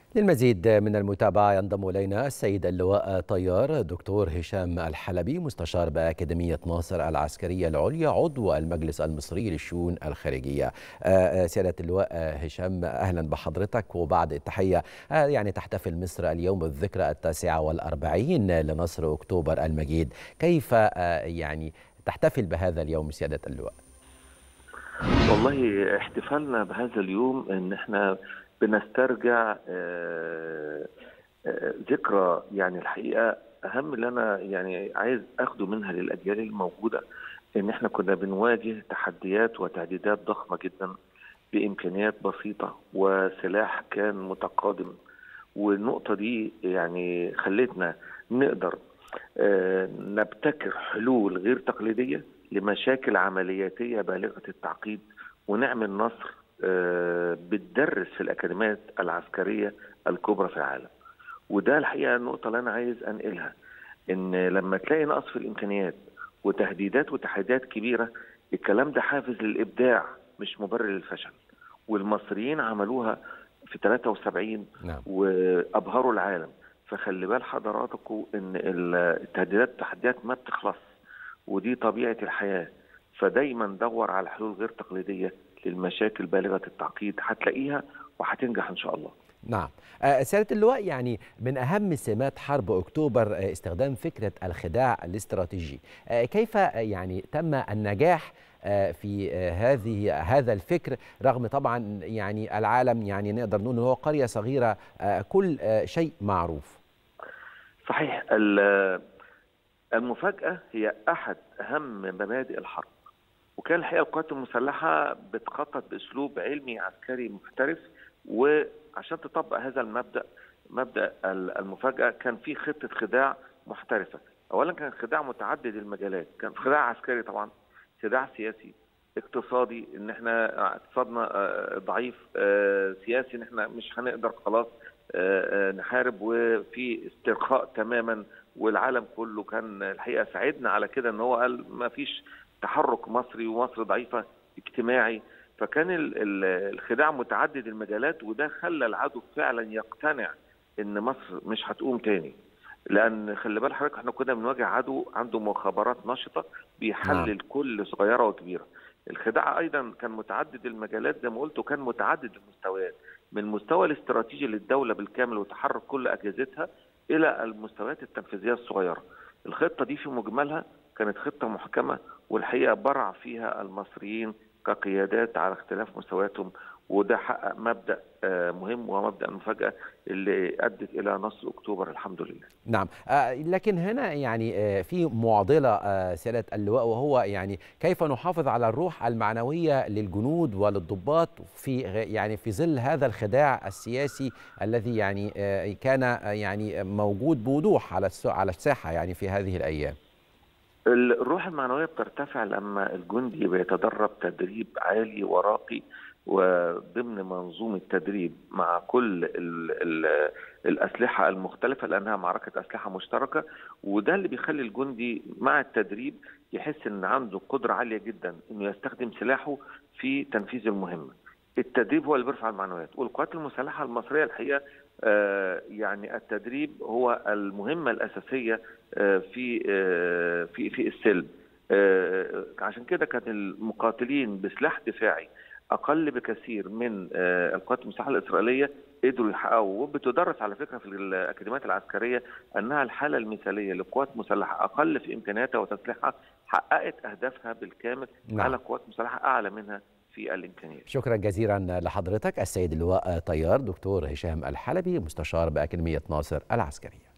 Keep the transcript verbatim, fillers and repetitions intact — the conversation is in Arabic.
للمزيد من المتابعة ينضم إلينا السيد اللواء طيار دكتور هشام الحلبي، مستشار بأكاديمية ناصر العسكرية العليا، عضو المجلس المصري للشؤون الخارجية. آه، سيادة اللواء هشام، أهلا بحضرتك. وبعد التحية، آه، يعني تحتفل مصر اليوم بالذكرى التاسعة والأربعين لنصر أكتوبر المجيد. كيف آه، يعني تحتفل بهذا اليوم سيادة اللواء؟ والله احتفالنا بهذا اليوم ان احنا بنسترجع آه، آه، ذكرى، يعني الحقيقة اهم اللي انا يعني عايز اخده منها للاجيال الموجودة، ان احنا كنا بنواجه تحديات وتهديدات ضخمة جدا بامكانيات بسيطة وسلاح كان متقادم. والنقطة دي يعني خلتنا نقدر آه، نبتكر حلول غير تقليدية لمشاكل عملياتية بالغة التعقيد، ونعمل نصر آه، بتدرس في الأكاديميات العسكرية الكبرى في العالم. وده الحقيقة النقطة اللي أنا عايز أنقلها، إن لما تلاقي نقص في الإمكانيات وتهديدات وتحديات كبيرة، الكلام ده حافز للإبداع مش مبرر للفشل. والمصريين عملوها في ثلاثة وسبعين نعم. وأبهروا العالم. فخلي بال حضراتكم إن التهديدات والتحديات ما بتخلص، ودي طبيعة الحياة. فدايما دور على حلول غير تقليدية للمشاكل بالغة التعقيد، هتلاقيها وهتنجح إن شاء الله. نعم. آه، سيادة اللواء، يعني من أهم سمات حرب أكتوبر آه، استخدام فكرة الخداع الاستراتيجي. آه، كيف آه، يعني تم النجاح آه، في آه، هذه هذا الفكر، رغم طبعا يعني العالم، يعني نقدر نقول إن هو قرية صغيرة، آه، كل آه، شيء معروف. صحيح. ال- المفاجأة هي أحد أهم مبادئ الحرب، وكان الحقيقة القوات المسلحة بتخطط بأسلوب علمي عسكري محترف. وعشان تطبق هذا المبدأ، مبدأ المفاجأة، كان في خطة خداع محترفة. أولا كان خداع متعدد المجالات، كان خداع عسكري طبعا، خداع سياسي، اقتصادي ان احنا اقتصادنا آه، ضعيف، آه، سياسي ان احنا مش هنقدر خلاص آه، آه، نحارب، وفي استرخاء تماما. والعالم كله كان الحقيقة ساعدنا على كده، ان هو قال ما فيش تحرك مصري، ومصر ضعيفة اجتماعي. فكان ال- ال- الخداع متعدد المجالات، وده خلى العدو فعلا يقتنع ان مصر مش هتقوم تاني. لان خلي بال حضرتك، احنا كنا بنواجه عدو عنده مخابرات نشطه نعم. بيحلل كل صغيره وكبيره. الخداع ايضا كان متعدد المجالات زي ما قلت، وكان متعدد المستويات، من المستوى الاستراتيجي للدوله بالكامل وتحرك كل اجهزتها، الى المستويات التنفيذيه الصغيره. الخطه دي في مجملها كانت خطه محكمه، والحقيقه برع فيها المصريين كقيادات على اختلاف مستوياتهم. وده حقق مبدأ آه، مهم، وهو مبدأ المفاجأة اللي أدت إلى نصر أكتوبر الحمد لله. نعم. آه، لكن هنا يعني آه، في معضلة آه، سيادة اللواء، وهو يعني كيف نحافظ على الروح المعنوية للجنود وللضباط في غ- يعني في ظل هذا الخداع السياسي الذي يعني آه، كان آه، يعني موجود بوضوح على الس- على الساحة يعني في هذه الأيام. الروح المعنوية بترتفع لما الجندي بيتدرب تدريب عالي وراقي، وضمن منظومة تدريب مع كل ال ال الأسلحة المختلفة، لأنها معركة أسلحة مشتركة. وده اللي بيخلي الجندي مع التدريب يحس إن عنده قدرة عالية جدا إنه يستخدم سلاحه في تنفيذ المهمة. التدريب هو اللي بيرفع المعنويات. والقوات المسلحة المصرية الحقيقة آه يعني التدريب هو المهمة الأساسية آه في آه في في السلم. آه عشان كده كان المقاتلين بسلاح دفاعي اقل بكثير من آه القوات المسلحه الاسرائيليه قدروا يحققوا. وبتدرس على فكره في الاكاديميات العسكريه انها الحاله المثاليه لقوات مسلحه اقل في امكانياتها وتسليحها، حققت اهدافها بالكامل نعم. على قوات مسلحه اعلى منها في الامكانيات. شكرا جزيلا لحضرتك السيد اللواء طيار دكتور هشام الحلبي، مستشار بأكاديمية ناصر العسكرية.